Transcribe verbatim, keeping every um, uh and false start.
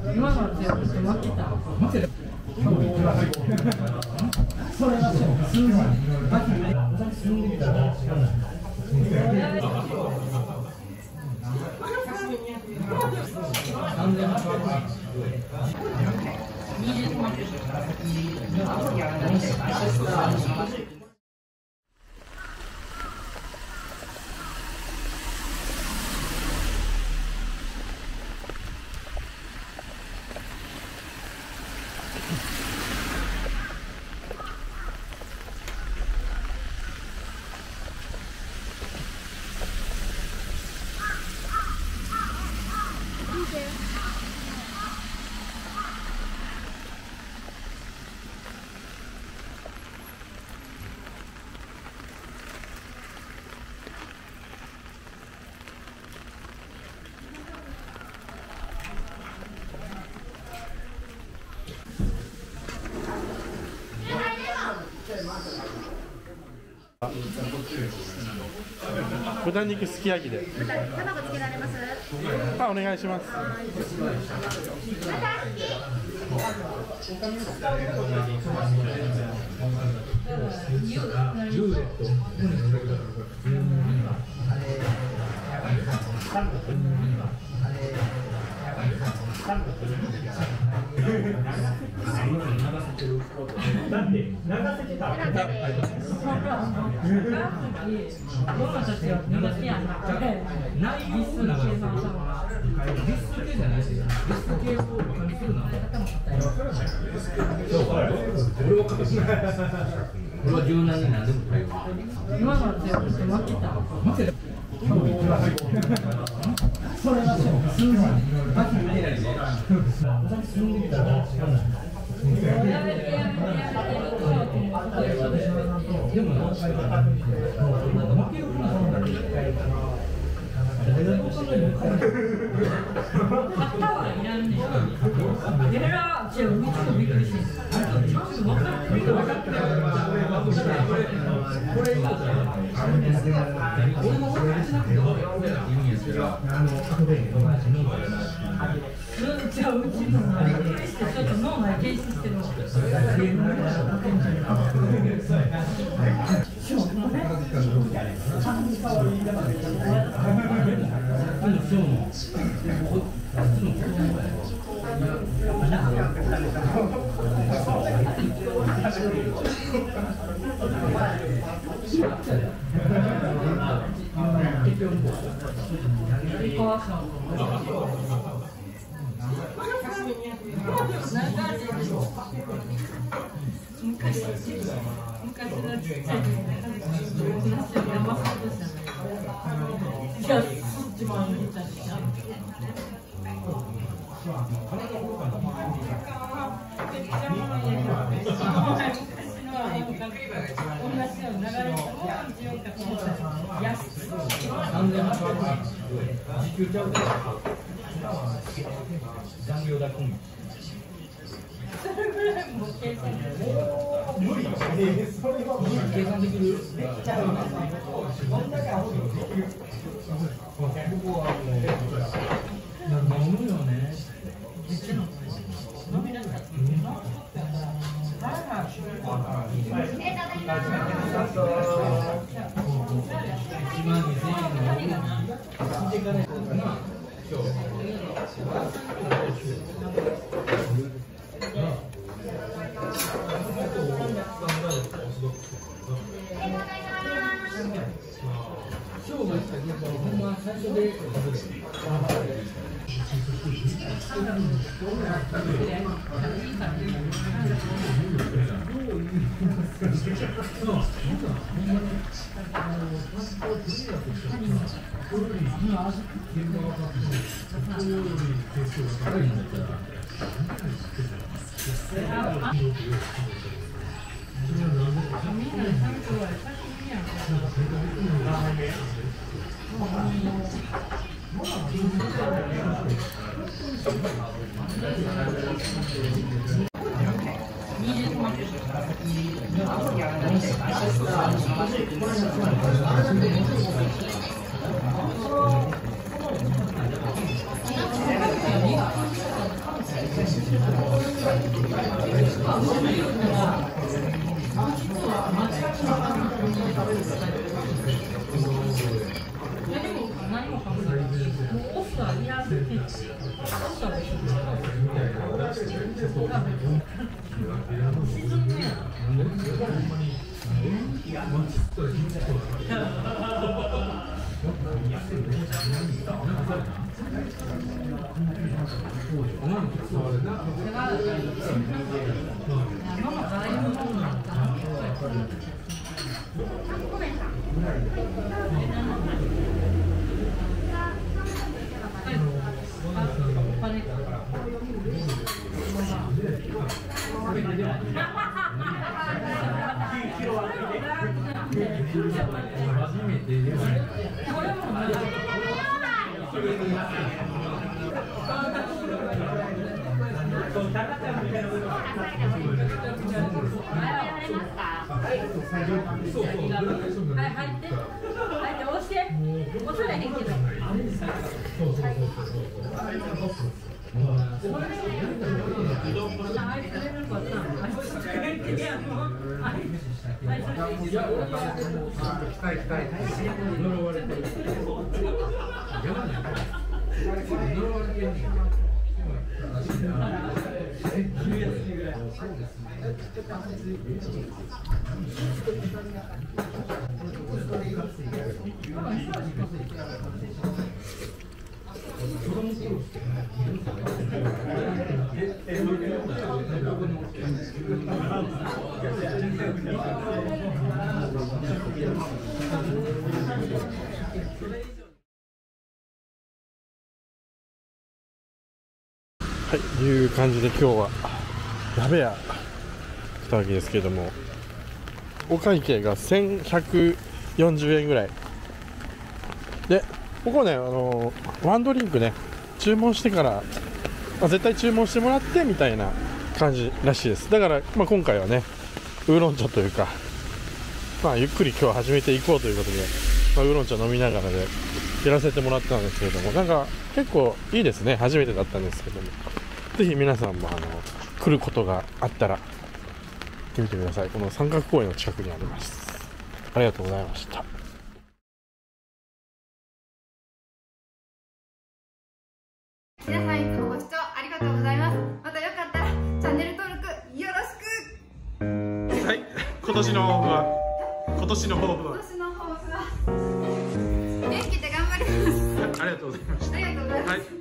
今のは強くて負けた。負けた。それはそう。数字。進んできたら。 豚肉すき焼きで。 卵つけられます？ あ、お願いします。 なんで流せてた。 どんなたちは苦手やな。ないリスの計算したのが。リス系じゃないですよ。リス系をバカにするな。俺は勝てない。俺は柔軟に何でも対応。今のは強くて負けた。負けた。それはそう。数字。負けてないぞ。進んできたら。でも負けるな。肩はいらんねん。いやら、じゃあ、うちもびっくりしてる。ちょっと分かってる。分かってる。これ、俺も分かってなくて、俺らって言うんですけど、あの、後で、友達に。じゃあ、うちのびっくりして、ちょっと脳内検視してるの。昔のちっちゃいじゃあ、そっちもあげたしな。計算できる。飲むよね。飲みなさい。一万二千円の聞いていかないとな。今日が来たけど、ほんま最初で。 はい、いう感じで今日は鍋屋来たわけですけれども、お会計がせんひゃくよんじゅうえんぐらいで、ここね、あのワンドリンクね注文してから、まあ、絶対注文してもらってみたいな感じらしいです。だから、まあ、今回はねウーロン茶というか、まあ、ゆっくり今日は始めていこうということで、まあ、ウーロン茶飲みながらでやらせてもらったんですけれども、なんか結構いいですね。初めてだったんですけども、ぜひ皆さんもあの来ることがあったら来てみてください。この三角公園の近くにあります。ありがとうございました。 皆さんいつもご視聴ありがとうございます。またよかったらチャンネル登録よろしく。 はい、今年の抱負は今年の抱負は今年の抱負は元気で頑張ります。 ありがとうございました。 ありがとうございます。 はい。